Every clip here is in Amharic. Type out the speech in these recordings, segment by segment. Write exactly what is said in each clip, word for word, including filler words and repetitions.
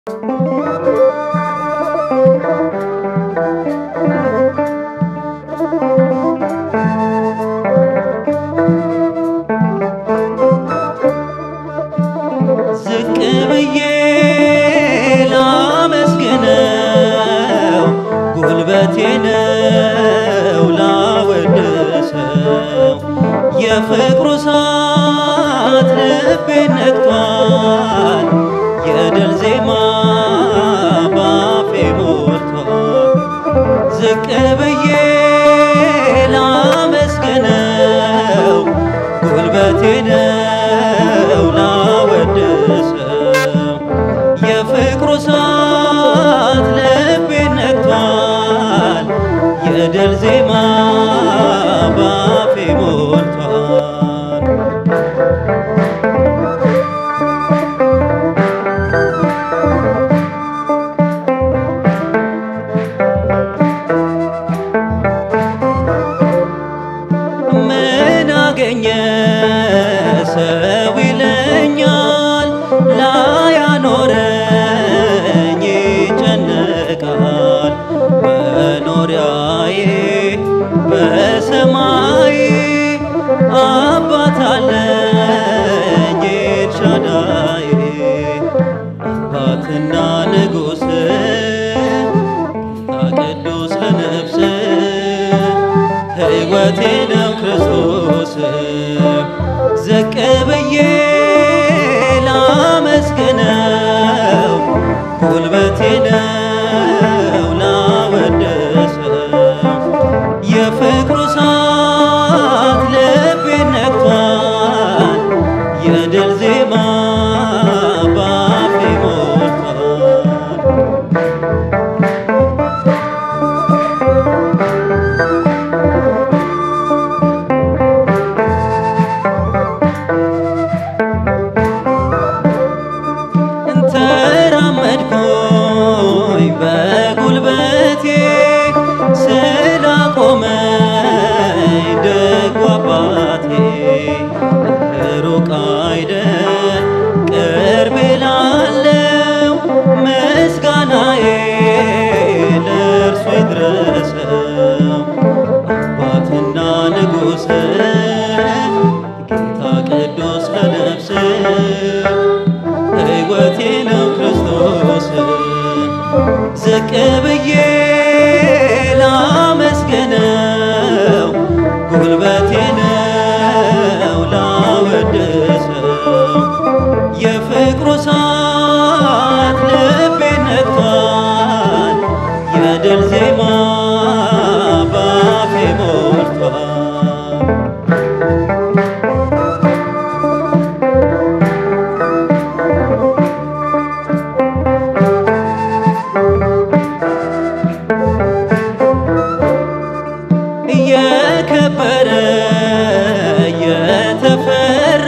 ዝቅ ብዬ ላመስግነው ጉልበቴ ነው ላወድሰው የፍቅሩ እሳት ልቤን ነክቷል የድል ዜማ ባፌ ሞልቷል ዝቅ ብዬ ላመስግነው ጉልበቴ ነው ላወድሰው የፍቅሩ እሳት ልቤን ነክቷል የድል ዜማ ባፌ ሞልቷል ምን አገኘ ሰው ይለኛል ላያኖረኝ ይጨነቃል መኖሪያዬ በሰማይ አባት አለኝ ኤልሻዳይ አባትና ንጉሥ ጌታ ቅዱስ ለነፍስ ሕይወቴ ነው ክርስቶስ ዝቅ ብዬ ላመስግነው ጉልበቴ ነው ላወድሰው የፍቅሩ እሳት ልቤን ነክቷል የድል ዜማ ባፌ ሞልቷል ተራመድኩኝ በጉልበቴ ስላቆመኝ ደጉ አባቴ ሩቅ አይደል ቅርብ ላለው ምስጋናዬ ለእርሱ ይድረሰው አባትና ንጉሥ ጌታ ቅዱስ ለነፍስ ሕይወቴ ነው ክርስቶስ ዝቅ ብዬ ላመስግነው ጉልበቴ ነው ላወድሰው የፍቅሩ እሳት ልቤን ነክቷል የድል ዜማ ባፌ ሞልቷል የከበረ የተፈራ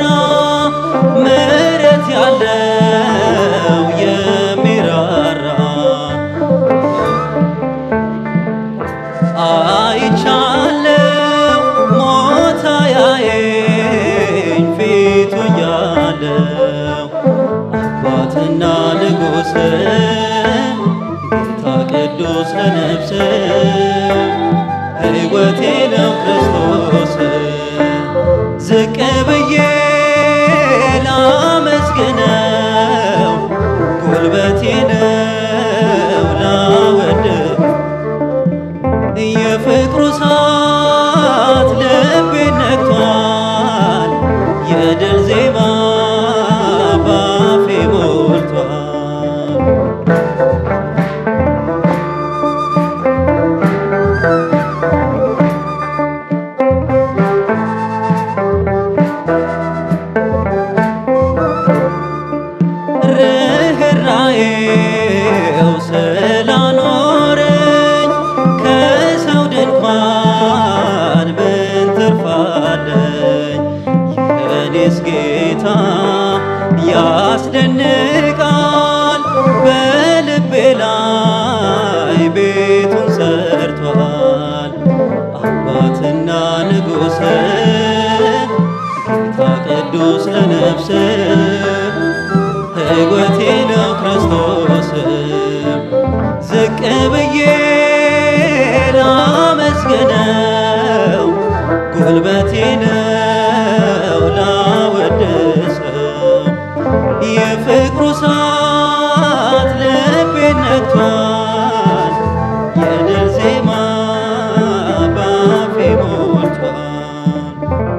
ምሕረት ያለው የሚራራ አይቻለው ሞት አያየኝ ፊቱ ያለው አባትና ንጉሥ ጌታ ቅዱስ ለነፍስ ሕይወቴ ነው ክርስቶስ ዝቅ ብዬ ላመስግነው ጉልበቴ ነው ላወድሰው የፍቅሩ እሳት ልቤን ነክቷል የድል ዜማ ባፌ ሞልቷል ርኅራኄው ስላኖረኝ ከሰው ድንኳን ምን ትርፋለኝ የእኔስ ጌታ ያስደንቃል በልቤ ላይ ቤቱን ሰርቷል አባትና ንጉሥ ጌታ ቅዱስ ለነፍስ ሕይወቴ ነው ክርስቶስ ነግቷል፣ የድል ዜማ ባፌ ሞልቷል።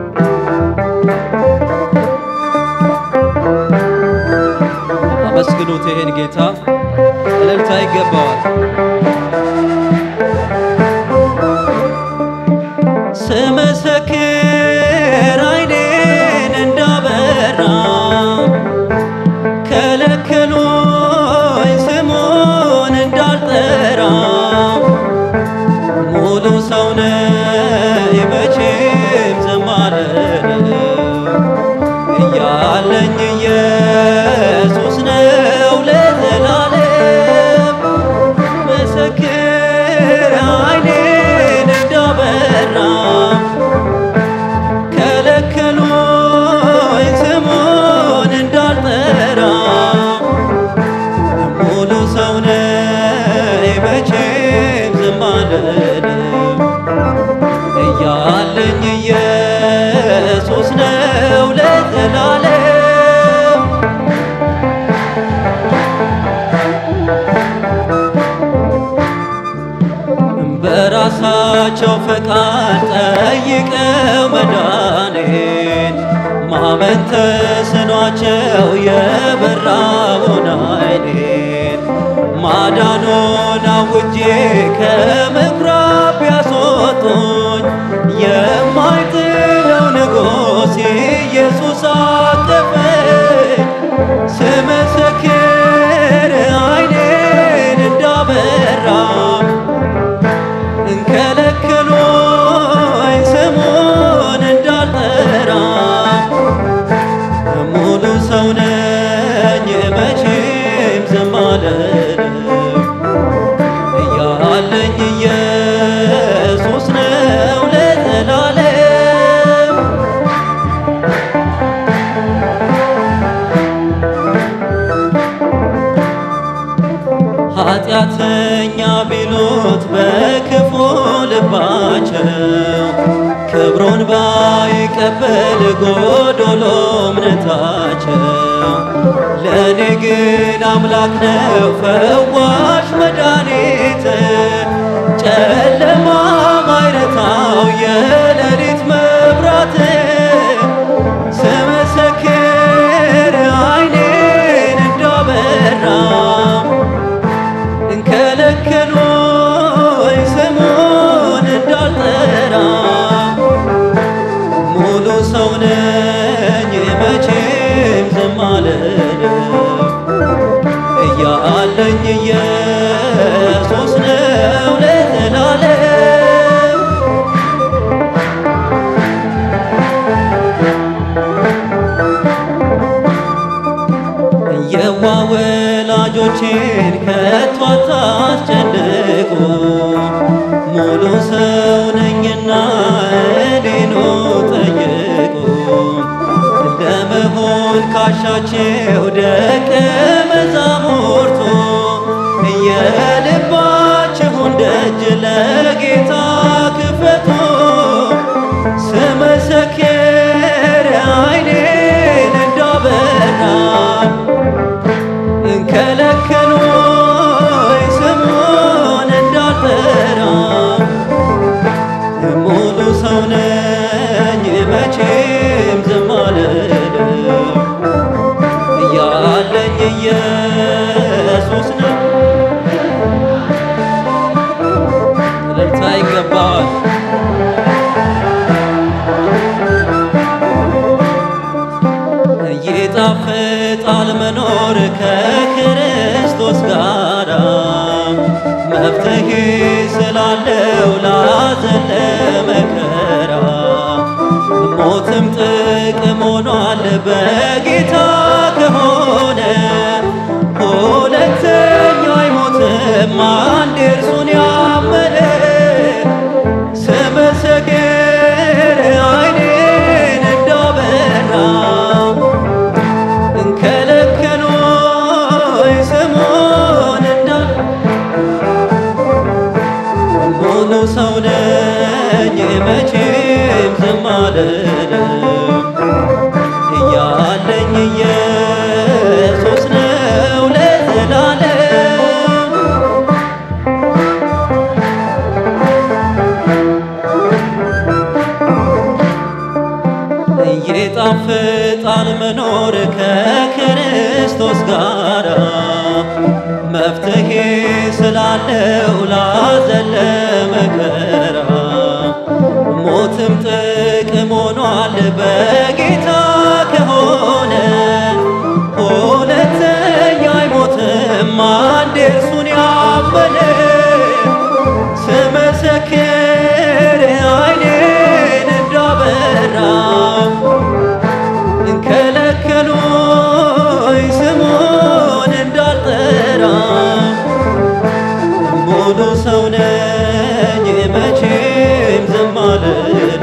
አመስግኑት ይሄን ጌታ፣ እልልታ ይገባዋል። ስመሰክር ዓይኔን እንዳበራ ከለከሉኝ ስሙን እንዳልጠራ። ሙሉ ሰው ነኝ መቼም ዝም አልልም፣ እያለኝ ኢየሱስ ነው ለዘላለም። መሰክር ዓይኔን እንዳበራ ከለከሉኝ ስሙን እንዳልጠራ። ሙሉ ሰው ነኝ መቼም ዝም አልልም፣ እያለኝ ኢየሱስ ነው ለዘላለም። በራሳቸው ፈቃድ ጠይቀው መዳኔን ማመን ተስኗቸው የበራውን ዓይኔን ማዳኑን አውጄ ከምኵራብ ቢያስወጡኝ የማይጥለው ንጉሥ ኢየሱስ አቀፈኝ። ስመሰክር ዓይኔን እንዳበራ ከለከሉኝ ስሙን እንዳልጠራ። ሙሉ ሰው ነኝ መቼም ዝም አልልም፣ እያለኝ ኢየሱስ ነው ለዘላለም። ኃጢአተኛ ቢሉት በክፉ ልባቸው ክብሩን ባይቀበል ጎዶሎ እምነታቸው። ለእኔ ግን አምላክ ነው ፈዋሽ መድኃኒት፣ ጨለማ ማይረታው የሌሊት መብራት። ስመሰክር ዓይኔን እንዳበራ ከለከሉኝ ስሙን እንዳልጠራ። ሙሉ ሰው ነኝ መቼም ዝም አልልም፣ እያለኝ ኢየሱስ ነው ለዘላለም። የዋ ወላጆቼን ከቶ አታስጨንቁ፣ ሙሉ ሰው ነኝና እኔኑ ጠይቁ። ለመሆን ካሻቸው ደቀ መዛሙርቱ የልባችሁን ደጅ ለጌታ ክፈቱ። ስመሰክር ዓይኔን እንዳበራ ከለከሉኝ ስሙን እንዳልጠራ። ሙሉ ሰው ነኝ መቼም ዝም አልልም፣ እያለኝ ኢየሱስ ነው። እልልታ ይገባዋል። ይጣፍጣል መኖር ከክርስቶስ ጋራ፣ መፍትሄ ስላለው ላዘን ለመከራ። ሞትም ጥቅም ሆኗል በጌታ ከሆነ፣ ሁለተኛ አይሞትም አንድ እርሱን ያመነ። ስመሰክር ዓይኔን እንዳበራ ከለከሉኝ ስሙን እንዳል። ሙሉ ሰው ነኝ መቼም ዝም አልልም፣ እያለኝ ኢየሱስ ነው ለዘላለም። መፍትሄ ስላለው ላዘን ለመከራ ሞትም ጥቅም ሆኗል በጌታ ከሆነ ሁለተኛ አይሞትም አንዴ እርሱን ያመነ ስመሰክር ዓይኔን እንዳበራ ከለከሉኝ ስሙን እንዳልጠራ ሙሉ ሰው ነኝ መቼም ዝም አልልም